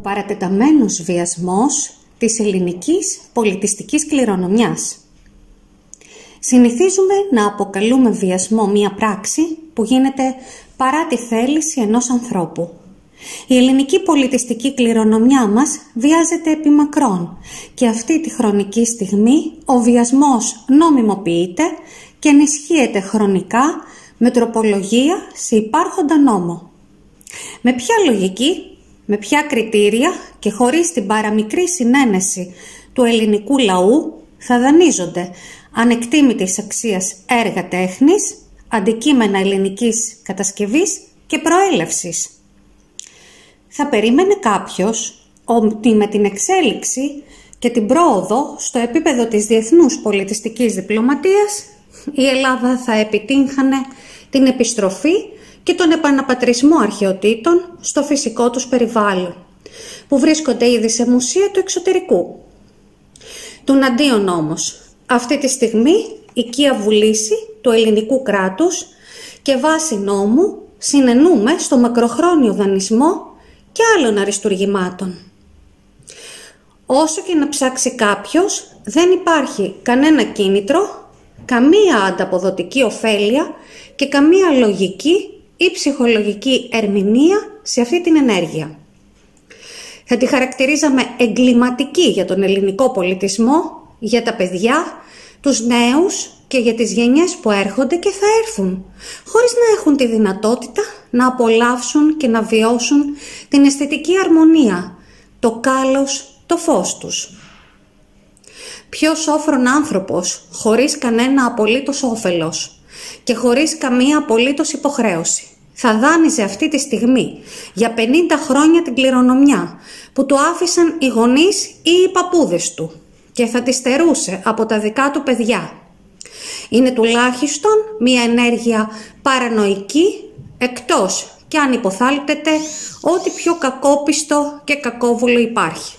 παρατεταμένος βιασμός της ελληνικής πολιτιστικής κληρονομιάς. Συνηθίζουμε να αποκαλούμε βιασμό μία πράξη που γίνεται παρά τη θέληση ενός ανθρώπου. Η ελληνική πολιτιστική κληρονομιά μας βιάζεται επί μακρόν και αυτή τη χρονική στιγμή ο βιασμός νομιμοποιείται και ενισχύεται χρονικά με τροπολογία σε υπάρχοντα νόμο. Με ποια λογική, με ποια κριτήρια και χωρίς την παραμικρή συνένεση του ελληνικού λαού θα δανείζονται ανεκτήμητης αξίας έργα τέχνης, αντικείμενα ελληνικής κατασκευής και προέλευσης. Θα περίμενε κάποιος ότι με την εξέλιξη και την πρόοδο στο επίπεδο της διεθνούς πολιτιστικής διπλωματίας η Ελλάδα θα επιτύχανε την επιστροφή και τον επαναπατρισμό αρχαιοτήτων στο φυσικό τους περιβάλλον, που βρίσκονται ήδη σε μουσεία του εξωτερικού. Τουναντίον όμως, αυτή τη στιγμή οικία βουλήση του ελληνικού κράτους και βάσει νόμου συνενούμε στο μακροχρόνιο δανεισμό και άλλων αριστουργημάτων. Όσο και να ψάξει κάποιος, δεν υπάρχει κανένα κίνητρο, καμία ανταποδοτική ωφέλεια και καμία λογική ή ψυχολογική ερμηνεία σε αυτή την ενέργεια. Θα τη χαρακτηρίζαμε εγκληματική για τον ελληνικό πολιτισμό, για τα παιδιά, τους νέους και για τις γενιές που έρχονται και θα έρθουν, χωρίς να έχουν τη δυνατότητα να απολαύσουν και να βιώσουν την αισθητική αρμονία, το κάλος, το φως τους. Ποιος σόφρον άνθρωπος, χωρίς κανένα απολύτως όφελος και χωρίς καμία απολύτως υποχρέωση, θα δάνειζε αυτή τη στιγμή για 50 χρόνια την κληρονομιά που του άφησαν οι γονείς ή οι παππούδες του και θα τη στερούσε από τα δικά του παιδιά? Είναι τουλάχιστον μια ενέργεια παρανοϊκή, εκτός και αν υποθάλπτεται ό,τι πιο κακόπιστο και κακόβουλο υπάρχει.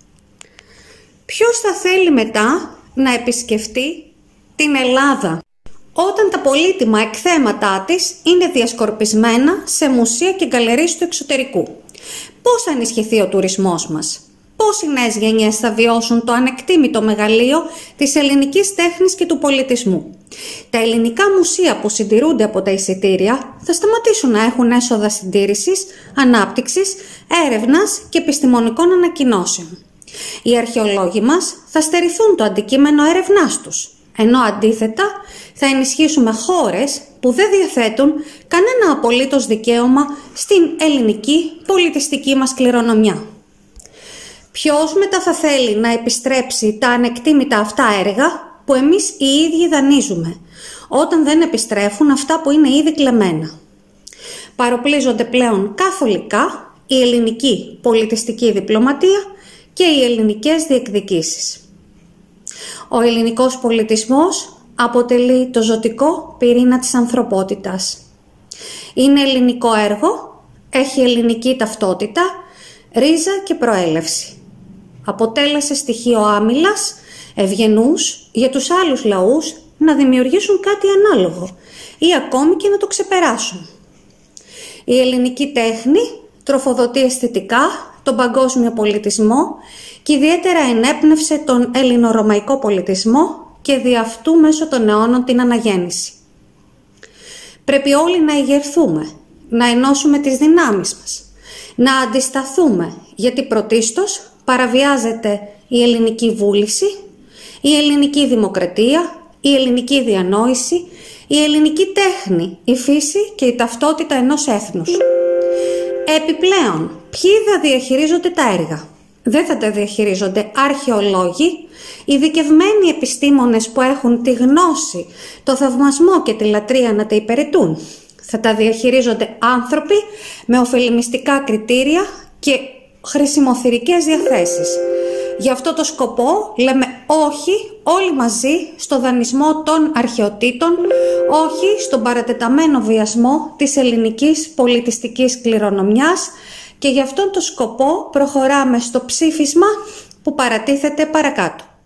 Ποιος θα θέλει μετά να επισκεφτεί την Ελλάδα όταν τα πολύτιμα εκθέματά της είναι διασκορπισμένα σε μουσεία και γκαλερίες του εξωτερικού? Πώς θα ενισχυθεί ο τουρισμός μας? Πώς οι νέες γενιές θα βιώσουν το ανεκτήμητο μεγαλείο της ελληνικής τέχνης και του πολιτισμού? Τα ελληνικά μουσεία που συντηρούνται από τα εισιτήρια θα σταματήσουν να έχουν έσοδα συντήρησης, ανάπτυξης, έρευνας και επιστημονικών ανακοινώσεων. Οι αρχαιολόγοι μας θα στερηθούν το αντικείμενο έρευνάς τους, ενώ αντίθετα θα ενισχύσουμε χώρες που δεν διαθέτουν κανένα απολύτως δικαίωμα στην ελληνική πολιτιστική μας κληρονομιά. Ποιος μετά θα θέλει να επιστρέψει τα ανεκτήμητα αυτά έργα που εμείς οι ίδιοι δανείζουμε, όταν δεν επιστρέφουν αυτά που είναι ήδη κλεμμένα? Παροπλίζονται πλέον καθολικά η ελληνική πολιτιστική διπλωματία και οι ελληνικές διεκδικήσεις. Ο ελληνικός πολιτισμός αποτελεί το ζωτικό πυρήνα της ανθρωπότητας. Είναι ελληνικό έργο, έχει ελληνική ταυτότητα, ρίζα και προέλευση. Αποτέλεσε στοιχείο άμυλας, ευγενούς για τους άλλους λαούς να δημιουργήσουν κάτι ανάλογο ή ακόμη και να το ξεπεράσουν. Η ελληνική τέχνη τροφοδοτεί αισθητικά τον παγκόσμιο πολιτισμό και ιδιαίτερα ενέπνευσε τον ελληνορωμαϊκό πολιτισμό και δι' αυτού μέσω των αιώνων την αναγέννηση. Πρέπει όλοι να ηγερθούμε, να ενώσουμε τις δυνάμεις μας, να αντισταθούμε, γιατί πρωτίστως παραβιάζεται η ελληνική βούληση, η ελληνική δημοκρατία, η ελληνική διανόηση, η ελληνική τέχνη, η φύση και η ταυτότητα ενός έθνους. Επιπλέον, ποιοι θα διαχειρίζονται τα έργα? Δεν θα τα διαχειρίζονται αρχαιολόγοι, ειδικευμένοι επιστήμονες που έχουν τη γνώση, το θαυμασμό και τη λατρεία να τα υπηρετούν. Θα τα διαχειρίζονται άνθρωποι με ωφελημιστικά κριτήρια και χρησιμοθυρικές διαθέσεις. Γι' αυτό το σκοπό λέμε όχι όλοι μαζί στο δανεισμό των αρχαιοτήτων, όχι στον παρατεταμένο βιασμό της ελληνικής πολιτιστικής κληρονομιάς και γι' αυτόν τον σκοπό προχωράμε στο ψήφισμα που παρατίθεται παρακάτω.